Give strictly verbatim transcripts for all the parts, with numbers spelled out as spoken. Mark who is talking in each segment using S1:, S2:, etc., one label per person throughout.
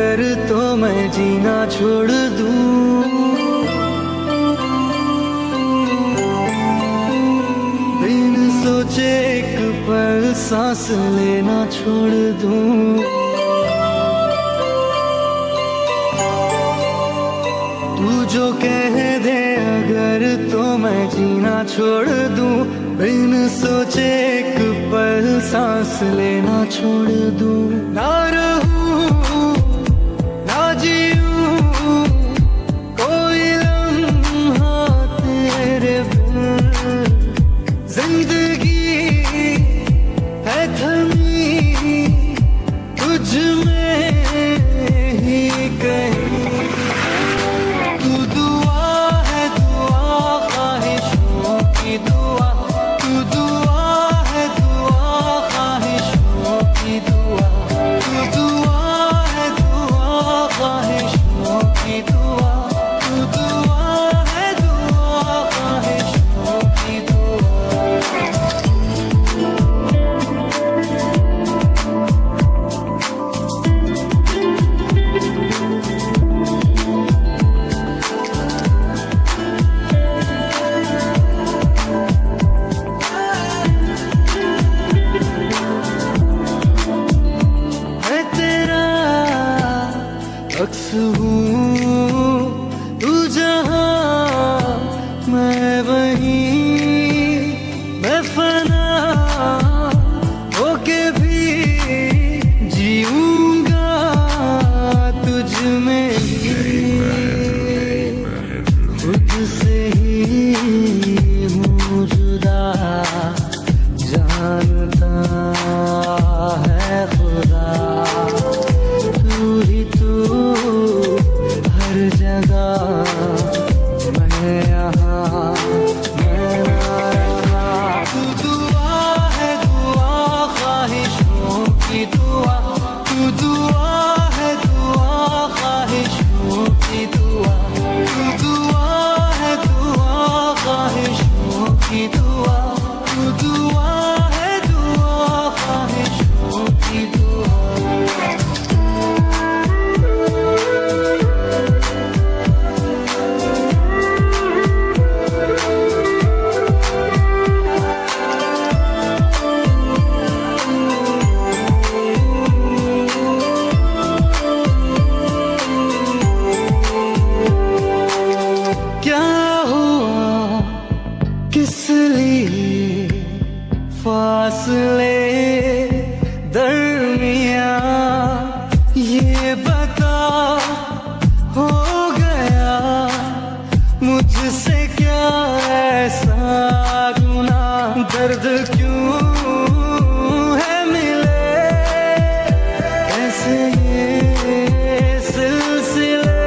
S1: अगर तो मैं जीना छोड़ दूं, बिन सोचे एक पल सांस लेना छोड़ दूं। तू जो कह दे अगर तो मैं जीना छोड़ दूं, बिन सोचे एक पल सांस लेना छोड़ दूं। ना रहूं ना जीऊं कोई लम्हा तेरे बिन, जिंदगी है थमी तुझ में ही कहीं। तू दुआ है दुआ ख्वाहिशों की दुआ, तू दुआ है दुआ ख्वाहिशों की दुआ, तू दुआ है दुआ ख्वाहिशों की दुआ, तू दुआ है दुआ ख्वाहिशों की दुआ। मैं तेरा अक्स हूँ, तू जहाँ मैं वहीं, मैं फना होके भी जीऊंगा तुझ में ही। खुद से ही हूँ जुदा, जानता है खुदा, तू ही तू हर जगह, मैं यहाँ मैं ना रहा। तू दुआ है दुआ ख्वाहिशों की दुआ, तू दुआ है दुआ ख्वाहिशों की दुआ, तू दुआ है दुआ ख्वाहिशों की दुआ, तू दुआ है दुआ ख्वाहिशों की दुआ। क्या हुआ किस लिए फासले दरमिया, ये बता हो गया मुझसे क्या ऐसा गुनाह, दर्द क्यों है मिले कैसे ये सिलसिले,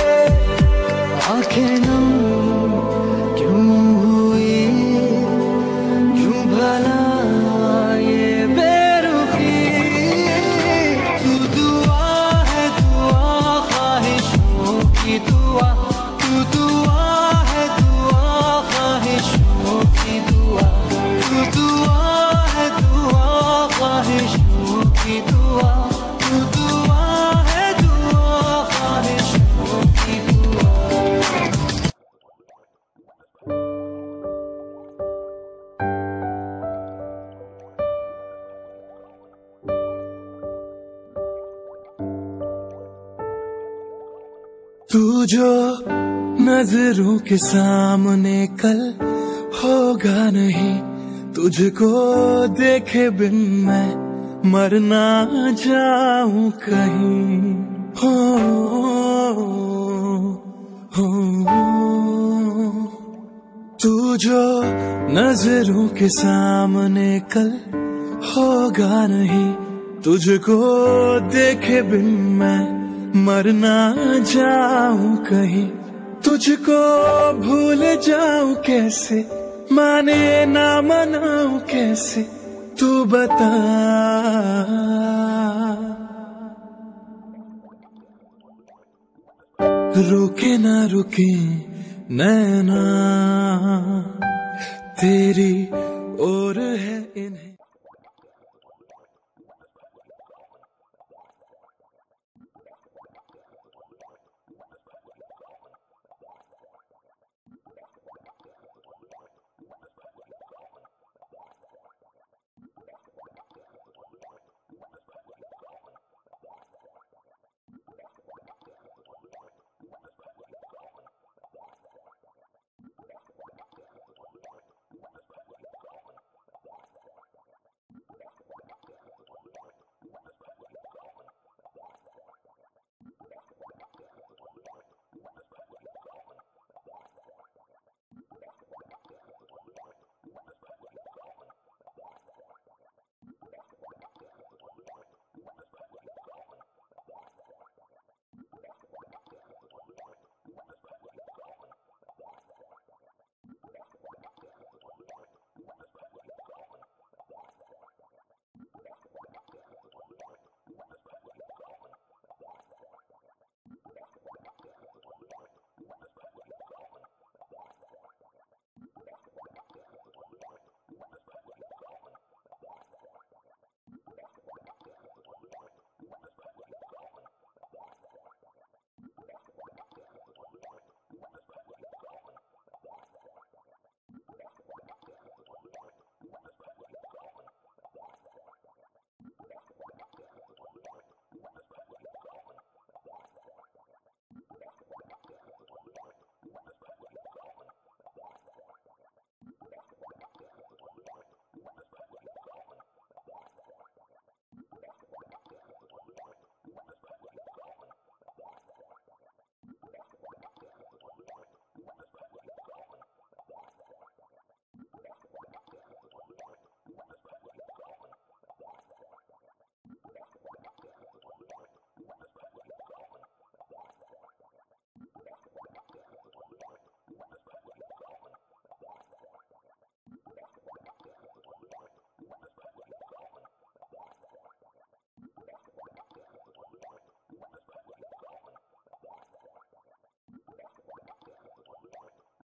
S1: आंखें नम क्यों हुई, क्यों भला ये बेरुखी। तू दुआ है दुआ ख्वाहिशों की दुआ, तू दुआ है दुआ ख्वाहिशों की दुआ, तू दुआ है दुआ ख्वाहिशों की दुआ, तू दुआ है दुआ ख्वाहिशों की दुआ।
S2: तू जो नजरों के सामने कल होगा नहीं, तुझको देखे बिन मैं मर ना जाऊं कहीं। हो, हो, तू जो नजरों के सामने कल होगा नहीं, तुझको देखे बिन मैं मर ना जाऊं कहीं। तुझको भूल जाऊं कैसे, माने ना मनाऊं कैसे, तू बता। रुके ना रुके नैना तेरी ओर है इन्हें।